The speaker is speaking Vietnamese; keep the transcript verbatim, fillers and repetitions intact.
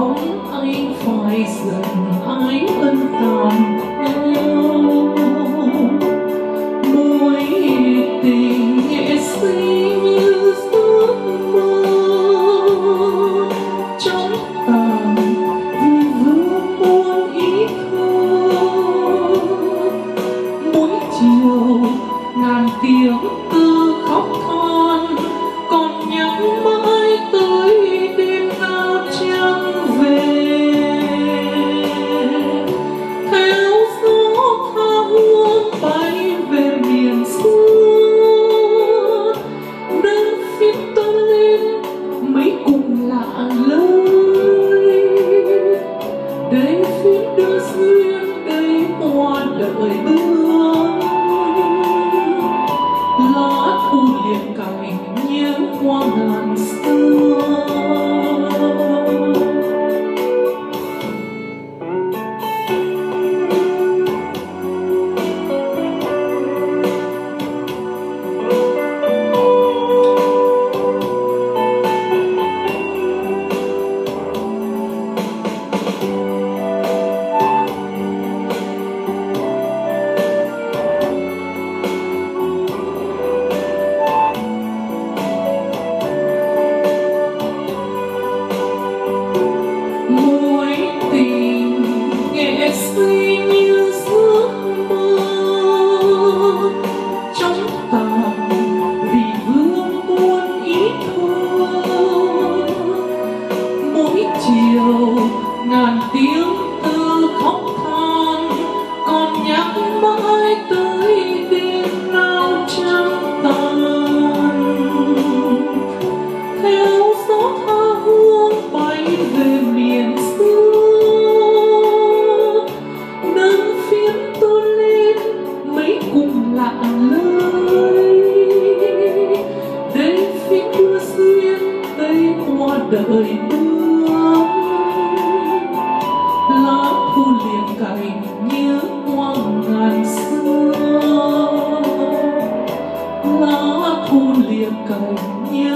bóng anh phải dần ái ân tàn nhau. Mối tình nghệ sĩ như giấc mơ trong tàn vì vương muôn ý thơ. Mỗi chiều ngàn tiếng từ khóc than còn nhắc mãi tới đêm nào chẳng về. Theo gió tha hương bay về miền xưa, đơn phim tôi lên mấy cùng lạ lời. Đây phim đưa duyên, đây hoa đợi bướm, lá thu liền cành nhớ hoa ngàn xưa. Ngàn tiếng từ khóc than còn nhắc mãi tới đêm nào chẳng tàn. Theo gió tha hương bay về miền xưa, đơn phiên tôi lên mấy cùng lạ lời. Đây phim đưa duyên, đây hoa đợi bướm, lá thu liền cành nhớ hoa ngàn xưa. Lá thu liền cành nhớ